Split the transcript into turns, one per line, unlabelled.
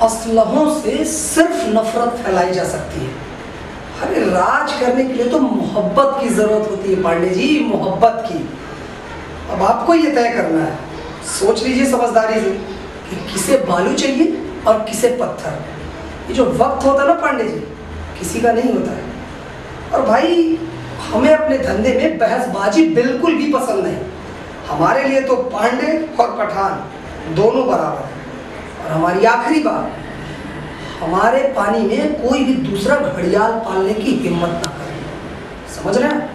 असलहों से सिर्फ नफरत फैलाई जा सकती है। अरे राज करने के लिए तो मोहब्बत की जरूरत होती है पांडे जी, मोहब्बत की। अब आपको ये तय करना है, सोच लीजिए समझदारी से कि किसे बालू चाहिए और किसे पत्थर। ये जो वक्त होता है ना पांडे जी, किसी का नहीं होता है। और भाई हमें अपने धंधे में बहसबाजी बिल्कुल भी पसंद नहीं। हमारे लिए तो पांडे और पठान दोनों बराबर हैं। और हमारी आखिरी बात, हमारे पानी में कोई भी दूसरा घड़ियाल पालने की हिम्मत ना करे। समझ रहे हैं?